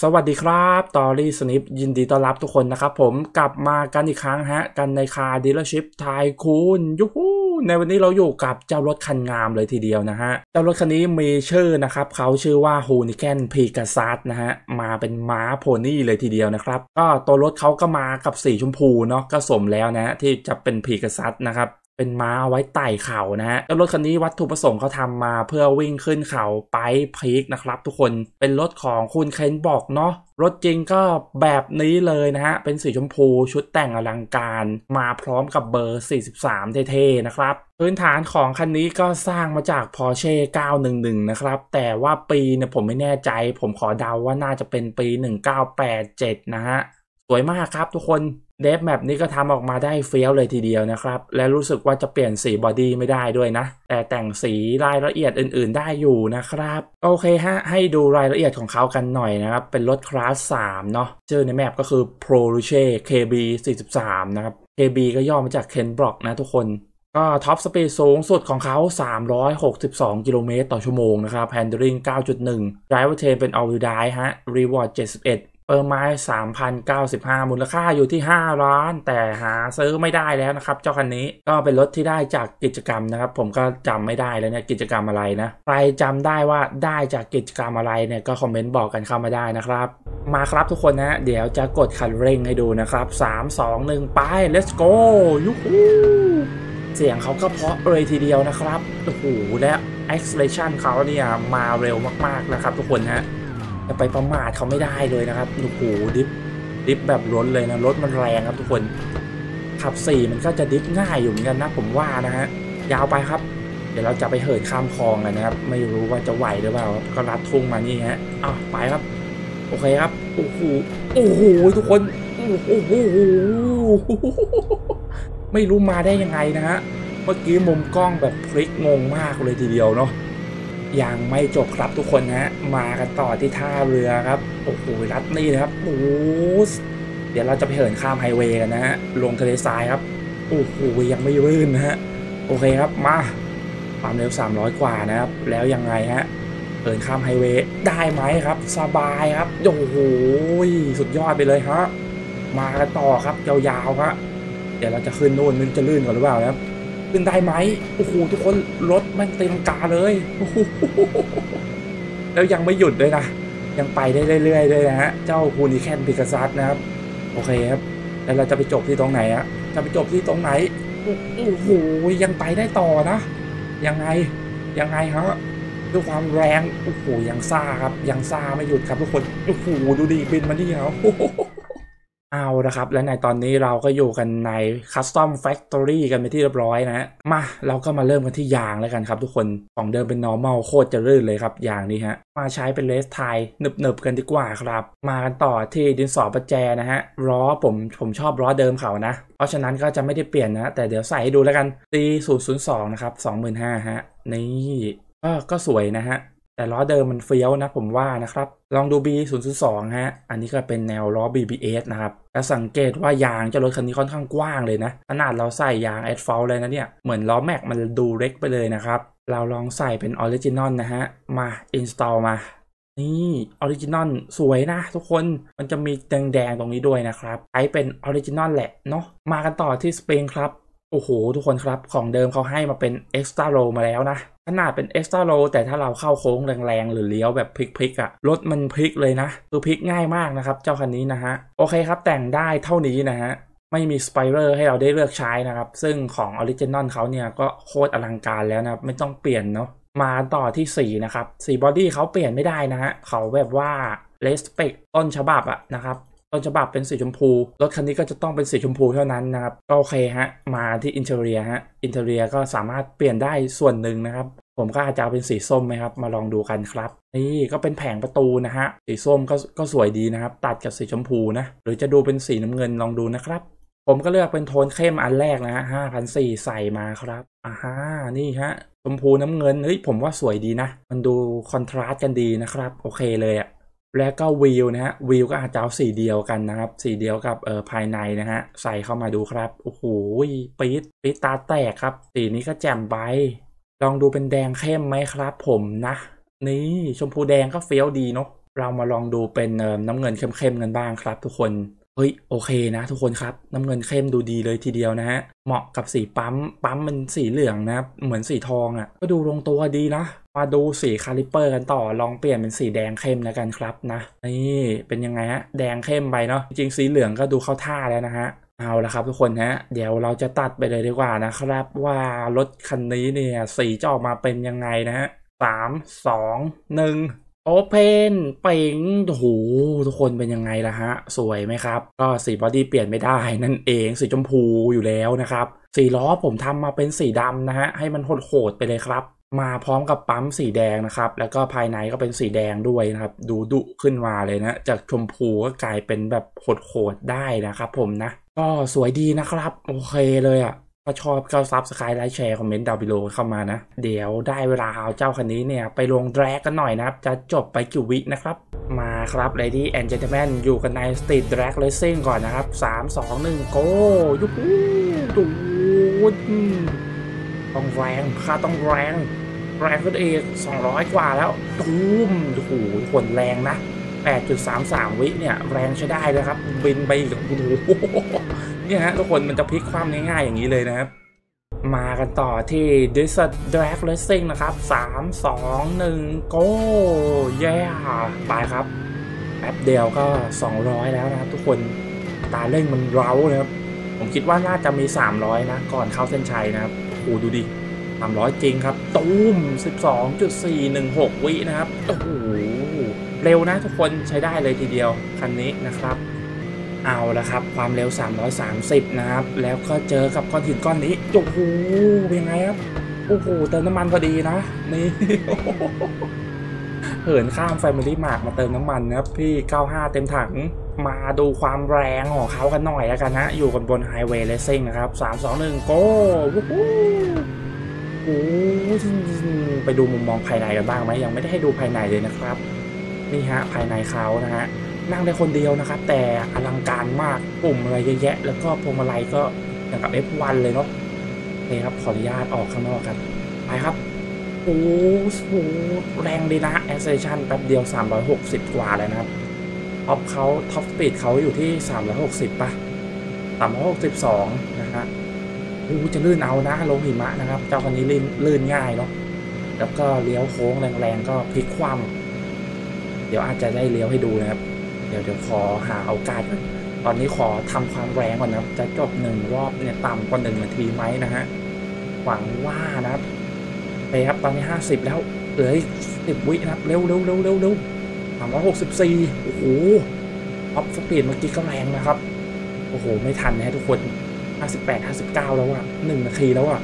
สวัสดีครับตอรี่สนิปยินดีต้อนรับทุกคนนะครับผมกลับมากันอีกครั้งกันในคาร์ดีลเลอร์ชิพไทคูนยูฮูในวันนี้เราอยู่กับเจ้ารถคันงามเลยทีเดียวนะฮะเจ้ารถคันนี้มีชื่อนะครับเขาชื่อว่าฮูนิแกนพีกัสซัสนะฮะมาเป็นม้าโพนี่เลยทีเดียวนะครับก็ตัวรถเขาก็มากับสีชมพูเนาะก็สมแล้วนะที่จะเป็นพีกัสซัสนะครับเป็นม้าไว้ไต่เขานะฮะแล้วรถคันนี้วัตถุประสงค์เขาทำมาเพื่อวิ่งขึ้นเขาไปพีคนะครับทุกคนเป็นรถของคุณเคนบอกเนาะรถจริงก็แบบนี้เลยนะฮะเป็นสีชมพูชุดแต่งอลังการมาพร้อมกับเบอร์43เท่ๆนะครับพื้นฐานของคันนี้ก็สร้างมาจาก Porsche 911นะครับแต่ว่าปีเนี่ยผมไม่แน่ใจผมขอเดาว่าน่าจะเป็นปี1987นะฮะสวยมากครับทุกคนเดฟแมปนี้ก็ทำออกมาได้เฟี้ยวเลยทีเดียวนะครับและรู้สึกว่าจะเปลี่ยนสีบอดี้ไม่ได้ด้วยนะแต่แต่งสีรายละเอียดอื่นๆได้อยู่นะครับโอเคฮะให้ดูรายละเอียดของเขากันหน่อยนะครับเป็นรถคลาส3เนาะชื่อในแมปก็คือ Porsche KB 43นะครับ KB ก็ย่อมาจาก Ken Block นะทุกคนก็ท็อปสปีดสูงสุดของเขา362กิโลเมตรต่อชั่วโมงนะครับ Handling 9.1 Drive Train เป็น All Wheel Drive ฮะ Reward 71เปิดไม้ 3,095 มูลค่าอยู่ที่5ล้านแต่หาซื้อไม่ได้แล้วนะครับเจ้าคันนี้ก็เป็นรถที่ได้จากกิจกรรมนะครับผมก็จำไม่ได้แล้วเนี่ยกิจกรรมอะไรนะใครจำได้ว่าได้จากกิจกรรมอะไรเนี่ยก็คอมเมนต์บอกกันเข้ามาได้นะครับมาครับทุกคนนะเดี๋ยวจะกดคันเร่งให้ดูนะครับ3 2 1ไป let's go ยูฮูเสียงเขาก็เพราะเลยทีเดียวนะครับโอ้โหและ acceleration เขาเนี่ยมาเร็วมากๆนะครับทุกคนฮะจะไปประมาทเขาไม่ได้เลยนะครับโอ้โหดิฟแบบล้นเลยนะรถมันแรงครับทุกคนขับ4มันก็จะดิฟง่ายอยู่เหมือนกันนะผมว่านะฮะยาวไปครับเดี๋ยวเราจะไปเหินข้ามคลองกันนะครับไม่รู้ว่าจะไหวหรือเปล่าก็ลัดทุ่งมานี่ฮะไปครับโอเคครับโอ้โหทุกคนโอ้โหไม่รู้มาได้ยังไงนะฮะเมื่อกี้มุมกล้องแบบพลิกงงมากเลยทีเดียวเนาะยังไม่จบครับทุกคนฮะมากันต่อที่ท่าเรือครับโอ้โหรัดนี่นะครับโอ้เดี๋ยวเราจะไปเหินข้ามไฮเวย์กันนะฮะลงทะเลทรายครับโอ้โหยังไม่รื่นนะฮะโอเคครับมาความเร็ว300กว่านะครับแล้วยังไงฮะเหินข้ามไฮเวย์ได้ไหมครับสบายครับโอ้โหสุดยอดไปเลยฮะมากันต่อครับยาวๆครับเดี๋ยวเราจะขึ้นนู่นมันจะลื่นก่อนหรือเปล่านะครับขึ้นได้ไหมโอ้โหทุกคนรถมันเต็มกาเลยแล้วยังไม่หยุดด้วยนะยังไปได้เรื่อยๆด้วยนะฮะเจ้าฮูนิแคนพิกัสซัสนะครับโอเคครับแล้วเราจะไปจบที่ตรงไหนอะจะไปจบที่ตรงไหนโอ้โหยังไปได้ต่อนะยังไงฮะด้วยความแรงโอ้โหยังซ่าครับยังซ่าไม่หยุดครับทุกคนโอ้โหดูดิบินมาที่เขาเอาละครับและในตอนนี้เราก็อยู่กันใน Custom Factory กันไปที่เรียบร้อยนะมาเราก็มาเริ่มกันที่ยางแล้วกันครับทุกคนของเดิมเป็น normal โคตรจะลื่นเลยครับยางนี้ฮะมาใช้เป็นเลสไทหนึบกันดีกว่าครับมากันต่อที่ดินสอประแจนะฮะล้อผมชอบล้อเดิมเขานะเพราะฉะนั้นก็จะไม่ได้เปลี่ยนนะแต่เดี๋ยวใส่ให้ดูแล้วกัน C002 นะครับ 25,000 ฮะนี่ก็สวยนะฮะแต่ล้อเดิมมันเฟี้ยวนะผมว่านะครับลองดู B002 ฮะอันนี้ก็เป็นแนวล้อ BBS นะครับแล้วสังเกตว่ายางเจ้ารถคันนี้ค่อนข้างกว้างเลยนะขนาดเราใส่ยาง Asphalt เลยนะเนี่ยเหมือนล้อแม็กมันดูเล็กไปเลยนะครับเราลองใส่เป็นออริจินอลนะฮะมา install มานี่ออริจินอลสวยนะทุกคนมันจะมีแดงๆตรงนี้ด้วยนะครับใช้เป็นออริจินอลแหละเนาะมากันต่อที่สปริงครับโอ้โหทุกคนครับของเดิมเขาให้มาเป็น extra low มาแล้วนะขนาดเป็น extra low แต่ถ้าเราเข้าโค้งแรงๆหรือเลี้ยวแบบพลิกอะรถมันพลิกเลยนะคือพลิกง่ายมากนะครับเจ้าคันนี้นะฮะโอเคครับแต่งได้เท่านี้นะฮะไม่มีสไปเรอร์ให้เราได้เลือกใช้นะครับซึ่งของออริจินอลเขาเนี่ยก็โคตรอลังการแล้วนะไม่ต้องเปลี่ยนเนาะมาต่อที่สีนะครับสีบอดี้เขาเปลี่ยนไม่ได้นะฮะเขาแบบว่าเลสเปกต้นฉบับอะนะครับต้นฉบับเป็นสีชมพูรถคันนี้ก็จะต้องเป็นสีชมพูเท่านั้นนะครับก็โอเคฮะมาที่อินเทอร์เนียฮะอินเทอร์เนียก็สามารถเปลี่ยนได้ส่วนหนึ่งนะครับผมก็อาจจะเอาเป็นสีส้มไหมครับมาลองดูกันครับนี่ก็เป็นแผงประตูนะฮะสีส้มก็สวยดีนะครับตัดกับสีชมพูนะหรือจะดูเป็นสีน้ำเงินลองดูนะครับผมก็เลือกเป็นโทนเข้มอันแรกนะฮะ5,400ใส่มาครับนี่ฮะชมพูน้ำเงินผมว่าสวยดีนะมันดูคอนทราสต์กันดีนะครับโอเคเลยอะแล้วก็วีลนะฮะวีลก็อาจจะเอาสีเดียวกันนะครับสีเดียวกับภายในนะฮะใส่เข้ามาดูครับโอ้โหปี๊ดตาแตกครับสีนี้ก็แจ่มไปลองดูเป็นแดงเข้มไหมครับผมนะนี่ชมพูแดงก็เฟี้ยวดีเนาะเรามาลองดูเป็นน้ำเงินเข้มๆกันบ้างครับทุกคนเฮ้ยโอเคนะทุกคนครับน้ำเงินเข้มดูดีเลยทีเดียวนะฮะเหมาะกับสีปั๊มมันสีเหลืองนะครับเหมือนสีทองอ่ะก็ดูลงตัวดีนะมาดูสีคาลิปเปอร์กันต่อลองเปลี่ยนเป็นสีแดงเข้มแล้วกันครับนะนี่เป็นยังไงฮะแดงเข้มไปเนาะจริงสีเหลืองก็ดูเข้าท่าแล้วนะฮะเอาละครับทุกคนฮะเดี๋ยวเราจะตัดไปเลยดีกว่านะครับว่ารถคันนี้เนี่ยสีจะออกมาเป็นยังไงนะฮะ3 2 1โอเพนเป่งโอ้โหทุกคนเป็นยังไงล่ะฮะสวยไหมครับก็สีบอดี้เปลี่ยนไม่ได้นั่นเองสีชมพูอยู่แล้วนะครับสีล้อผมทำมาเป็นสีดำนะฮะให้มันโหดๆไปเลยครับมาพร้อมกับปั๊มสีแดงนะครับแล้วก็ภายในก็เป็นสีแดงด้วยนะครับดูดุขึ้นมาเลยนะจากชมพูก็กลายเป็นแบบโหดๆได้นะครับผมนะก็สวยดีนะครับโอเคเลยอ่ะก็ชอบก็ซับสไครต์ไลค์แชร์คอมเมนต์ดาวบิโลเข้ามานะเดี๋ยวได้เวลาเอาเจ้าคันนี้เนี่ยไปลงแดรกกันหน่อยนะครับจะจบไปกี่วินะครับมาครับ Ladies and Gentlemen อยู่กันใน Street Drag Racing ก่อนนะครับ3 2 1 Go ยุบตูดต้องแรงค่าต้องแรงขึ้นเอง200 กว่าแล้วตูมโอ้โหผลแรงนะ 8.33 วิเนี่ยแรงใช้ได้เลยครับบินไปอีกโอ้โหเนี่ยฮะทุกคนมันจะพลิกความง่ายๆอย่างนี้เลยนะครับมากันต่อที่ This Drag Racing นะครับ3 2 1 Go เย้ไปครับแป๊บเดียวก็200แล้วนะครับทุกคนตาเร่งมันเร้านะครับผมคิดว่าน่าจะมี300นะก่อนเข้าเส้นชัยนะครับโอ้ดูดิ300จริงครับตูม 12.416 วินะครับโอ้โหเร็วนะทุกคนใช้ได้เลยทีเดียวคันนี้นะครับเอาละครับความเร็ว330นะครับแล้วก็เจอกับก้อนหินก้อนนี้โอ้โหเป็นไงครับโอ้โหเติมน้ำมันพอดีนะนี่ เหินข้าม Family Mart มาเติมน้ำมันนะครับพี่95เต็มถังมาดูความแรงของเขากันหน่อยแล้วกันนะอยู่กันบน Highway Racing นะครับ3 2 1 Go โอ้ไปดูมุมมองภายในกันบ้างไหมยังไม่ได้ให้ดูภายในเลยนะครับนี่ฮะภายในเขานะฮะนั่งได้คนเดียวนะครับแต่อลังการมากปุ่มอะไรเยอะแยะแล้วก็พวงมาลัยก็อย่างกับ F1 เลยเนาะนี่ครับขออนุญาตออกข้างนอกกันไปครับโอ้โหแรงดีนะ acceleration แป๊บเดียว360 กว่าเลยนะครับท็อปสปีดเขาอยู่ที่360ป่ะ362นะฮะจะลื่นเอานะลงหิมะนะครับเจ้าคันนี้ลื่นง่ายเนาะแล้วก็เลี้ยวโค้งแรงๆก็พลิกคว่ำเดี๋ยวอาจจะได้เลี้ยวให้ดูนะครับเดี๋ยวขอหาโอกาสตอนนี้ขอทำความแรงก่อนนะครับจะจบ1 รอบเนี่ยต่ำกว่า1 นาทีไหมนะฮะหวังว่านะครับไปครับตอนนี้50แล้วเหลืออีก10 วินะครับเร็ว364โอ้โหท็อปสปีดเมื่อกี้ก็แรงนะครับโอ้โหไม่ทันนะทุกคน58 59แล้วอะ1 นาทีแล้วอะ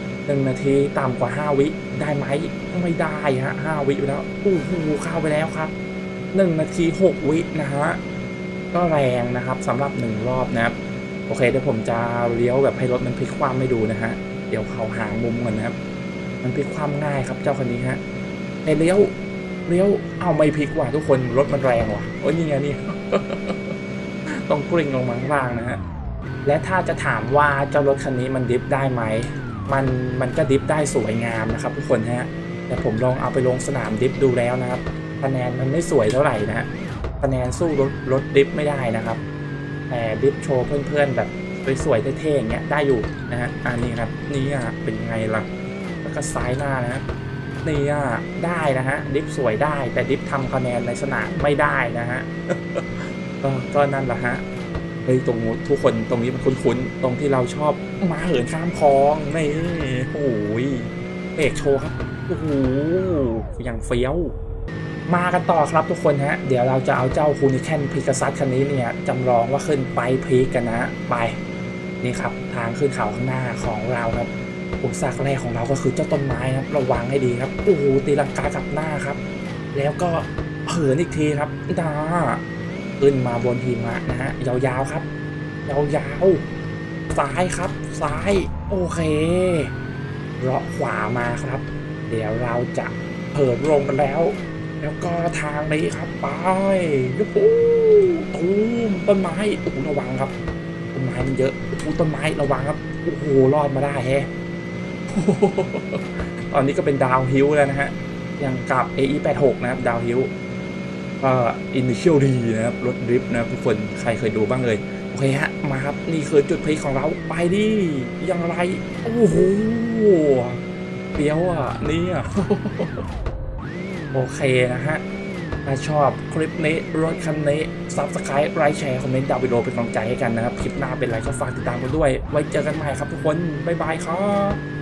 1 นาทีต่ำกว่า5 วิได้ไหมไม่ได้ฮะ5 วิไปแล้วโอ้โหเข้าไปแล้วครับ1 นาที 6 วินะฮะก็แรงนะครับสำหรับ1 รอบนะครับโอเคเดี๋ยวผมจะเลี้ยวแบบให้รถมันพลิกคว่ำไม่ดูนะฮะเดี๋ยวเขาหามุมก่อนนะครับมันพลิกคว่ำง่ายครับเจ้าคันนี้ฮะเลี้ยวเอาไม่พลิกว่ะทุกคนรถมันแรงว่ะโอ้ยนี่ไงนี่ ต้องกลิ้งลงมาข้างล่างนะฮะและถ้าจะถามว่าเจ้ารถคันนี้มันดิฟได้ไหมมันก็ดิฟได้สวยงามนะครับทุกคนฮะแต่ผมลองเอาไปลงสนามดิฟดูแล้วนะครับคะแนนมันไม่สวยเท่าไหร่นะฮะคะแนนสู้รถดิฟไม่ได้นะครับแต่ดิฟโชว์เพื่อนๆแบบสวยๆเท่ๆอย่างเงี้ยได้อยู่นะฮะอันนี้ครับนี่เป็นไงล่ะแล้วก็ซ้ายหน้านะนี่ได้นะฮะดิฟสวยได้แต่ดิฟทำคะแนนในสนามไม่ได้นะฮะ ก็นั่นแหละฮะเฮ้ยตรงทุกคนตรงนี้มันคุ้นๆตรงที่เราชอบม้าเหินข้ามคลองนี่โอ้ยเอกโชว์ครับโอ้โหอย่างเฟี้ยวมากันต่อครับทุกคนฮะเดี๋ยวเราจะเอาเจ้าฮูนิแคนพิกาซัสคันนี้เนี่ยจำลองว่าขึ้นไปพีกกันนะไปนี่ครับทางขึ้นเขาข้างหน้าของเราครับอุปสรรคแรกของเราก็คือเจ้าต้นไม้ครับระวังให้ดีครับโอ้โหตีลังกากลับหน้าครับแล้วก็เหินอีกทีครับขึ้นมาบนหิมะนะฮะยาวๆครับยาวๆซ้ายครับซ้ายโอเคเลาะขวามาครับเดี๋ยวเราจะเหินลงกันแล้วก็ทางนี้ครับไปยูหูตูมต้นไม้โอ้โหระวังครับต้นไม้มันเยอะโอ้โหต้นไม้ระวังครับโอ้โหรอดมาได้แฮะ ตอนนี้ก็เป็นดาวฮิลแล้วนะฮะอย่างกับ AE86 นะครับดาวฮิลก็อินิเชียลดีนะครับรถดริฟต์นะครับทุกคนใครเคยดูบ้างเลยโอเคฮะมาครับนี่คือจุดพีคของเราไปดิยังไรโอ้โหเปรี้ยวอ่ะนี่อ่ะ โอเคนะฮะถ้าชอบคลิปนี้รถคันนี้ Subscribe ไลค์แชร์คอมเมนต์ดาววิดีโอเป็นกำลังใจให้กันนะครับคลิปหน้าเป็นไรก็ฝากติดตามกันด้วยไว้เจอกันใหม่ครับทุกคนบ๊ายบายครับ